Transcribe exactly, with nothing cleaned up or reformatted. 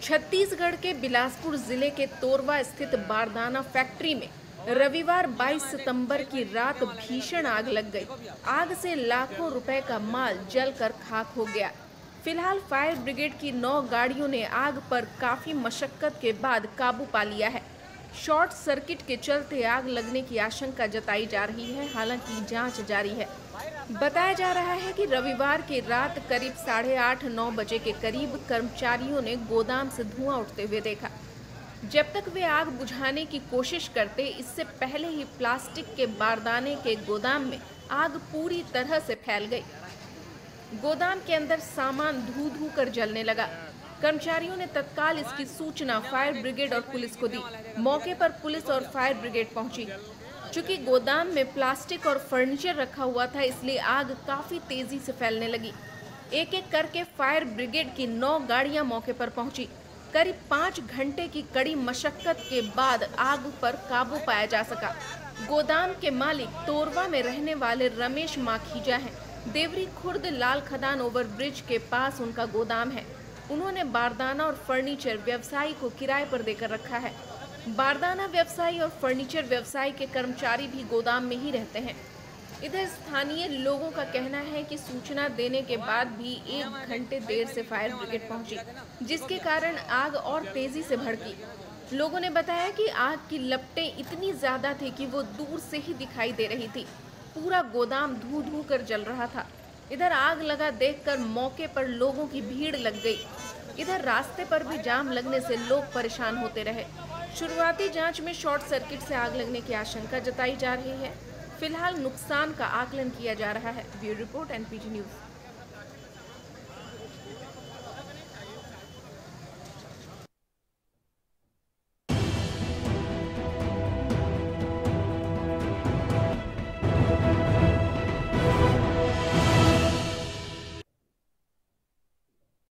छत्तीसगढ़ के बिलासपुर जिले के तोरवा स्थित बारदाना फैक्ट्री में रविवार बाईस सितंबर की रात भीषण आग लग गई। आग से लाखों रुपए का माल जलकर खाक हो गया। फिलहाल फायर ब्रिगेड की नौ गाड़ियों ने आग पर काफी मशक्कत के बाद काबू पा लिया है। शॉर्ट सर्किट के चलते आग लगने की आशंका जताई जा रही है, हालांकि जांच जारी है। बताया जा रहा है कि रविवार की रात करीब साढ़े आठ नौ बजे के करीब कर्मचारियों ने गोदाम से धुआं उठते हुए देखा। जब तक वे आग बुझाने की कोशिश करते, इससे पहले ही प्लास्टिक के बारदाने के गोदाम में आग पूरी तरह से फैल गई। गोदाम के अंदर सामान धू धू कर जलने लगा। कर्मचारियों ने तत्काल इसकी सूचना फायर ब्रिगेड और पुलिस को दी। मौके पर पुलिस और फायर ब्रिगेड पहुंची। चूंकि गोदाम में प्लास्टिक और फर्नीचर रखा हुआ था, इसलिए आग काफी तेजी से फैलने लगी। एक एक करके फायर ब्रिगेड की नौ गाड़ियां मौके पर पहुंची। करीब पाँच घंटे की कड़ी मशक्कत के बाद आग पर काबू पाया जा सका। गोदाम के मालिक तोरवा में रहने वाले रमेश माखीजा हैं। देवरी खुर्द लाल खदान ओवरब्रिज के पास उनका गोदाम है। उन्होंने बारदाना और फर्नीचर व्यवसायी को किराए पर देकर रखा है। बारदाना व्यवसायी और फर्नीचर व्यवसायी के कर्मचारी भी गोदाम में ही रहते हैं। इधर स्थानीय लोगों का कहना है कि सूचना देने के बाद भी एक घंटे देर से फायर ब्रिगेड पहुंची, जिसके कारण आग और तेजी से भड़की। लोगों ने बताया कि आग की लपटें इतनी ज्यादा थी कि वो दूर से ही दिखाई दे रही थी। पूरा गोदाम धू धू कर जल रहा था। इधर आग लगा देखकर मौके पर लोगों की भीड़ लग गई। इधर रास्ते पर भी जाम लगने से लोग परेशान होते रहे। शुरुआती जांच में शॉर्ट सर्किट से आग लगने की आशंका जताई जा रही है। फिलहाल नुकसान का आकलन किया जा रहा है। Bureau report NPG news.